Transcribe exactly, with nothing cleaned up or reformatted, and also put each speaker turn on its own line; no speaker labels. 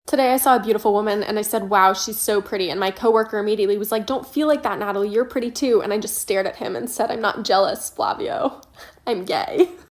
Today I saw a beautiful woman and I said, wow, she's so pretty. And my coworker immediately was like, don't feel like that, Natalie. You're pretty too. And I just stared at him and said, I'm not jealous, Flavio. I'm gay.